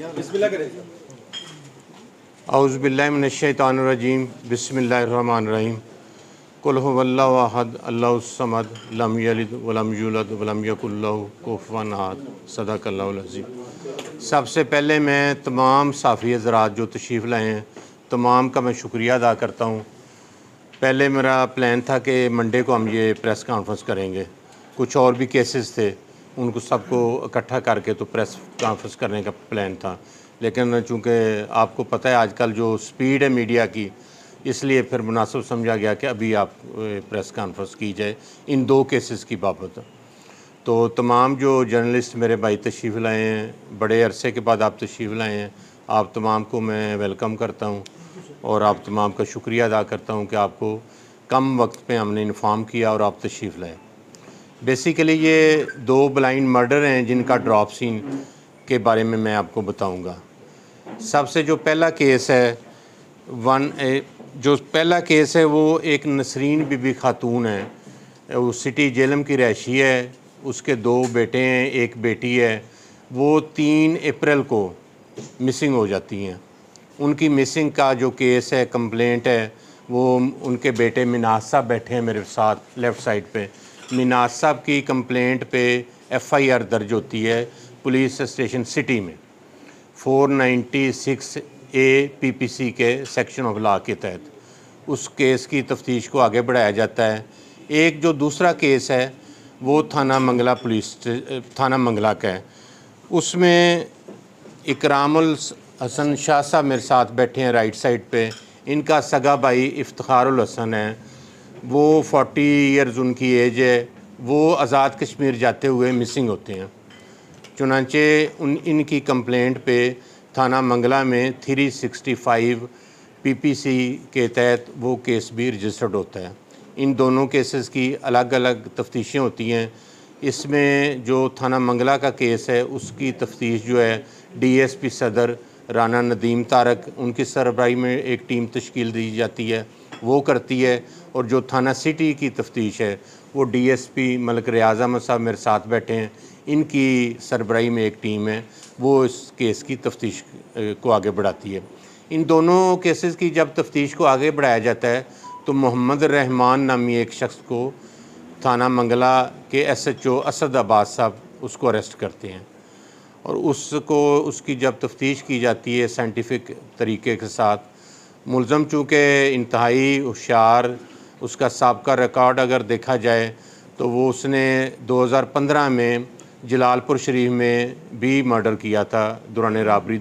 बिस्मिल्लाह करें। औज़ु बिल्लाहि मिनश्शैतानिर्रजीम बिस्मिल्लाहिर्रहमानिर्रहीम कुल हुवल्लाहु अहद अल्लाहुस समद लम यलिद वलम यूलद वलम यकुल लहू कुफुवन अहद सदक़ल्लाहुल अज़ीम। सबसे पहले मैं तमाम साफ़ी हज़रात जो तशरीफ़ लाए हैं तमाम का मैं शुक्रिया अदा करता हूँ। पहले मेरा प्लान था कि मंडे को हम ये प्रेस कॉन्फ्रेंस करेंगे, कुछ और भी केसेस थे, उनको सबको इकट्ठा करके तो प्रेस कॉन्फ्रेंस करने का प्लान था, लेकिन चूँकि आपको पता है आजकल जो स्पीड है मीडिया की, इसलिए फिर मुनासिब समझा गया कि अभी आप प्रेस कॉन्फ्रेंस की जाए इन दो केसेस की बाबत। तो तमाम जो जर्नलिस्ट मेरे भाई तशरीफ़ लाए हैं, बड़े अरसे के बाद आप तशरीफ़ लाए हैं, आप तमाम को मैं वेलकम करता हूँ और आप तमाम का शुक्रिया अदा करता हूँ कि आपको कम वक्त पे हमने इन्फॉर्म किया और आप तशरीफ़ लाए। बेसिकली ये दो ब्लाइंड मर्डर हैं जिनका ड्रॉप सीन के बारे में मैं आपको बताऊँगा। सबसे जो पहला केस है जो पहला केस है वो एक नसरीन बीबी खातून है, वो सिटी जेलम की रहायशी है, उसके दो बेटे हैं, एक बेटी है। वो 3 अप्रैल को मिसिंग हो जाती हैं। उनकी मिसिंग का जो केस है, कंप्लेंट है, वो उनके बेटे मिनाज साहब बैठे हैं मेरे साथ लेफ़्ट साइड पे। मिनाज साहब की कंप्लेंट पे FIR दर्ज होती है पुलिस स्टेशन सिटी में 496A PPC के सेक्शन ऑफ लॉ के तहत। उस केस की तफ्तीश को आगे बढ़ाया जाता है। एक जो दूसरा केस है वो थाना मंगला थाना मंगला का है। उसमें इकरामुल हसन शाह साहब मेरे साथ बैठे हैं राइट साइड पे। इनका सगा भाई इफ्तिखारुल हसन है, वो 40 ईयर्स उनकी एज है। वो आज़ाद कश्मीर जाते हुए मिसिंग होते हैं। चुनांचे इनकी कंप्लेंट पे थाना मंगला में 365 PPC के तहत वो केस भी रजिस्टर्ड होता है। इन दोनों केसेस की अलग अलग तफ्तीशें होती हैं। इसमें जो थाना मंगला का केस है उसकी तफ्तीश जो है DSP सदर राना नदीम तारक, उनकी सरबराही में एक टीम तश्कील दी जाती है, वो करती है। और जो थाना सिटी की तफ्तीश है वो DSP मलिक रियाज़ अहमद साहब मेरे साथ बैठे हैं, इनकी सरबराही में एक टीम है, वो इस केस की तफ्तीश को आगे बढ़ाती है। इन दोनों केसेस की जब तफ्तीश को आगे बढ़ाया जाता है तो मोहम्मद रहमान नामी एक शख्स को थाना मंगला के SHO असद अब्बास साहब उसको अरेस्ट करते हैं और उसकी जब तफ्तीश की जाती है साइंटिफिक तरीके के साथ, मुलज़म चूँकि इंतहाई होशियार, उसका साबका रिकॉर्ड अगर देखा जाए तो वो उसने 2015 में जलालपुर शरीफ में भी मर्डर किया था दौरान रॉबरी।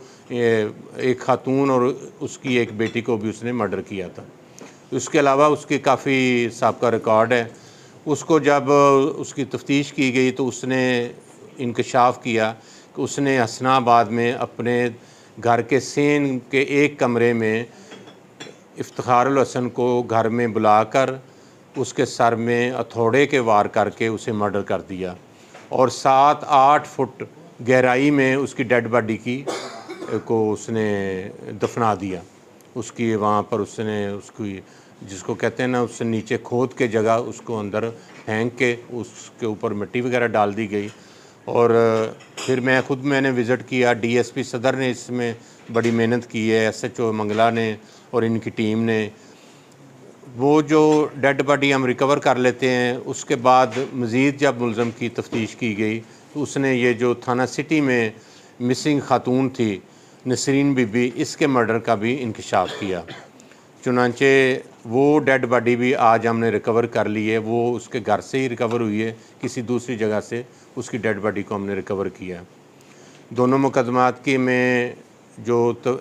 एक खातून और उसकी एक बेटी को भी उसने मर्डर किया था। उसके अलावा उसकी काफ़ी साबका रिकॉर्ड है। उसको जब उसकी तफ्तीश की गई तो उसने इंकशाफ किया कि उसने हसनाबाद में अपने घर के सेन के एक कमरे में इफ्तिखारुल हसन को घर में बुलाकर उसके सर में हथौड़े के वार करके उसे मर्डर कर दिया और 7-8 फुट गहराई में उसकी डेड बॉडी को उसने दफना दिया। उसकी वहाँ पर उसने उसकी जिसको कहते हैं ना, उससे नीचे खोद के जगह उसको अंदर फेंक के उसके ऊपर मिट्टी वगैरह डाल दी गई। और फिर मैंने विज़िट किया। DSP सदर ने इसमें बड़ी मेहनत की है, SHO मंगला ने और इनकी टीम ने। वो जो डेड बॉडी हम रिकवर कर लेते हैं, उसके बाद मज़ीद जब मुलज़म की तफ्तीश की गई तो उसने ये जो थाना सिटी में मिसिंग खातून थी नसरीन बीबी, इसके मर्डर का भी इंकशाफ किया। चुनांचे वो डेड बॉडी भी आज हमने रिकवर कर ली है। वो उसके घर से ही रिकवर हुई है, किसी दूसरी जगह से उसकी डेड बॉडी को हमने रिकवर किया। दोनों मुकदमात की में जो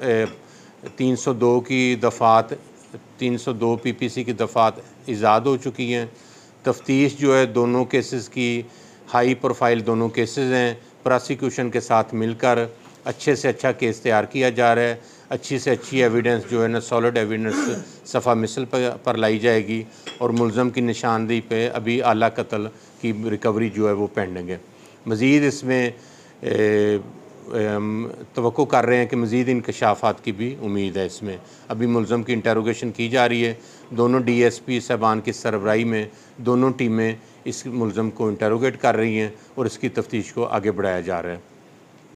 302 की दफ़ात 302 PPC की दफ़ात इजाद हो चुकी हैं। तफ्तीश जो है दोनों केसेस की हाई प्रोफाइल दोनों केसेस हैं। प्रोसिक्यूशन के साथ मिलकर अच्छे से अच्छा केस तैयार किया जा रहा है। अच्छी से अच्छी एविडेंस जो है ना, सॉलिड एविडेंस सफ़ा मिसल पर लाई जाएगी और मुलज़म की निशानदेही पे अभी आला कत्ल की रिकवरी जो है वो पेंडिंग है। मज़ीद इसमें तवक्को कर रहे हैं कि मज़ीद इंकशाफात की भी उम्मीद है। इसमें अभी मुलज़म की इंटरोगेशन की जा रही है। दोनों DSP साहबान की सरबराही में दोनों टीमें इस मुलज़म को इंटरोगेट कर रही हैं और इसकी तफ्तीश को आगे बढ़ाया जा रहा है।